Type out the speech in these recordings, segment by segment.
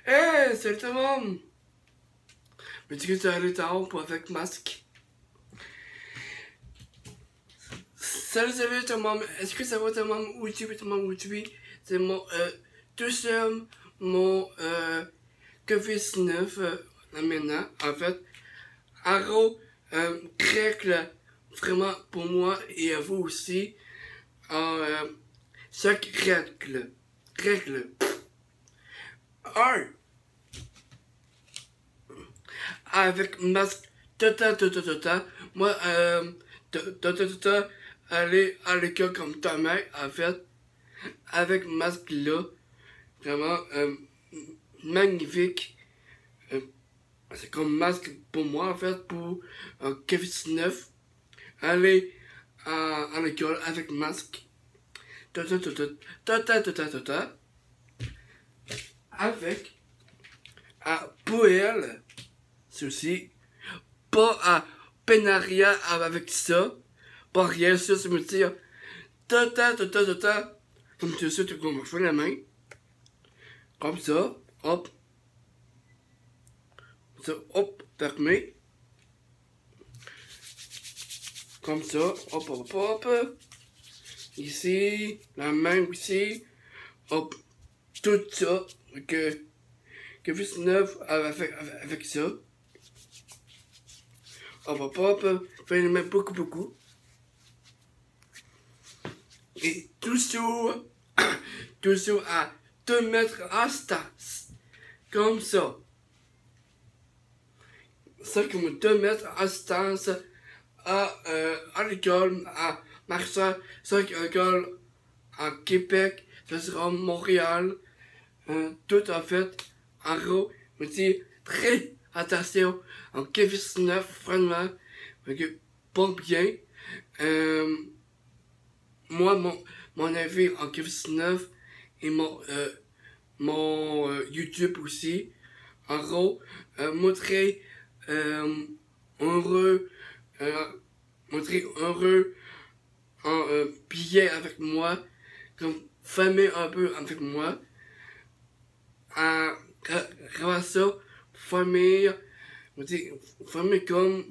Hey, salut tout le monde! Mais tu que tu allé tard pour avec masque? Salut tout le monde! Est-ce que ça va tout le monde? Aujourd'hui, c'est mon deuxième, mon COVID-19 maintenant. En fait, Arrow règle vraiment pour moi et à vous aussi. Chaque règle. 1. Avec masque total. Moi, aller à l'école comme ta mère, en fait, avec masque là, vraiment magnifique. C'est comme masque pour moi, en fait, pour COVID-19. Aller à l'école avec masque. Total. Avec pour elle, ceci, pas à pénaria avec ça, pas rien, ça me dire, total, comme tu sais, tu me fais la main, comme ça, hop, fermé, comme ça, hop, ici, la main aussi, hop, tout ça, que juste neuf avec ça. Hop, fais les mains beaucoup. Et toujours à 2 mètres à distance. Comme ça. Ça comme 2 mètres à distance à l'école, à Marseille, ça l'école à Québec, ça sera Montréal. Tout en fait, en gros, me dit très attention en COVID-19, vraiment, pas bien. Moi, mon avis en COVID-19 et mon YouTube aussi, en gros, montrer heureux, en billet avec moi, comme famille un peu avec moi, à ça, famille comme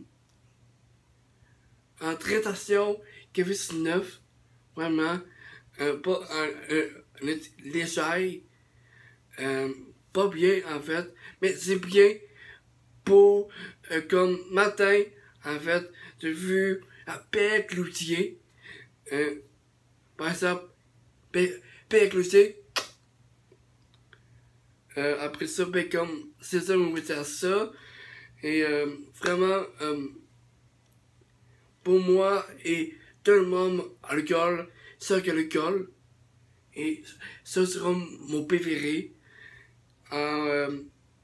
en traitation COVID-19, vraiment, pas léger, pas bien en fait, mais c'est bien pour, comme matin, en fait, j'ai vu à Père-Cloutier, par exemple, Père-Cloutier, après ça, ben comme, c'est ça, on va dire ça, et vraiment, pour moi et tout le monde à l'école, ça que l'école, et ça sera mon préféré, en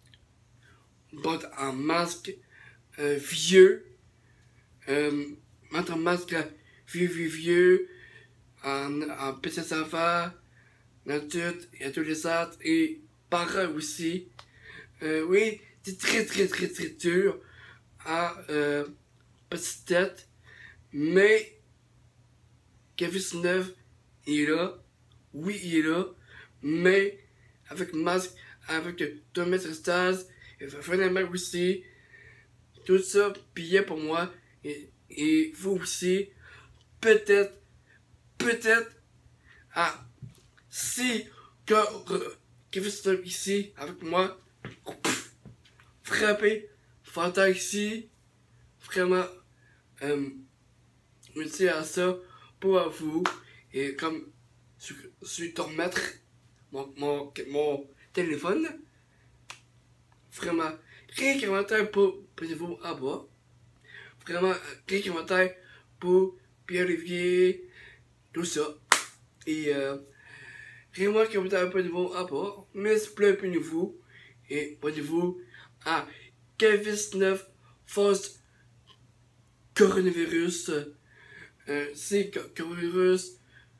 en masque vieux, mettre un masque vieux, en petit enfant, dans tout, et à tous les autres, et parents aussi. Oui, c'est très dur à petite tête, mais COVID-19, il est là. Oui, il est là, mais avec masque, avec 2 mètres de stage, il va faire la main aussi. Tout ça, billet pour moi, et vous aussi, peut-être, ah, si COVID-19 ici, avec moi, frappé, fantasme ici, vraiment, merci à ça pour vous. Et comme je suis ton maître, mon téléphone, vraiment, créez un commentaire pour vous à bas. Vraiment, créez un commentaire pour Pierre-Olivier, tout ça. Et créez-moi un commentaire pour vous à bas. Mais s'il vous plaît, pour vous. Et pour vous à COVID-19 fausse coronavirus. C'est coronavirus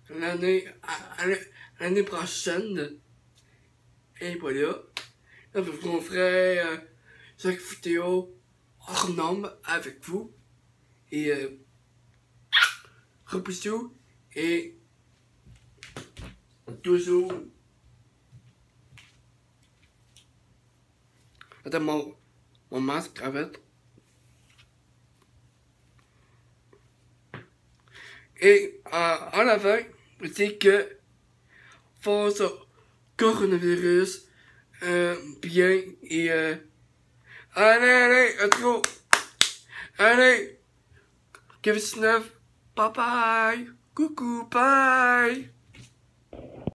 l'année prochaine. Et voilà. Là, on ferait chaque vidéo hors norme avec vous. Et repoussez-vous. Et toujours Attends, mon masque, en fait. Et en avant, je dis que face au coronavirus, bien et allez, let's go! Allez! COVID-19, bye bye! Coucou, bye!